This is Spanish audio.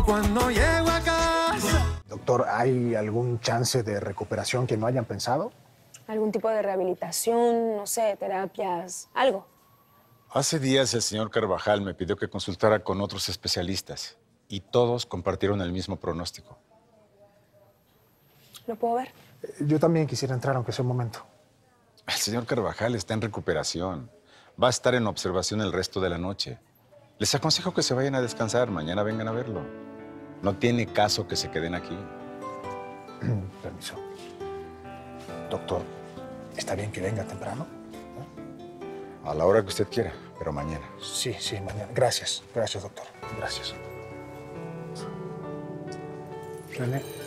cuando llego a casa. Doctor, ¿hay algún chance de recuperación que no hayan pensado? ¿Algún tipo de rehabilitación, no sé, terapias, algo? Hace días el señor Carvajal me pidió que consultara con otros especialistas y todos compartieron el mismo pronóstico. ¿Lo puedo ver? Yo también quisiera entrar, aunque sea un momento. El señor Carvajal está en recuperación. Va a estar en observación el resto de la noche. Les aconsejo que se vayan a descansar. Mañana vengan a verlo. No tiene caso que se queden aquí. Permiso. Doctor, ¿está bien que venga temprano? A la hora que usted quiera, pero mañana. Sí, mañana. Gracias, doctor. Gracias. René.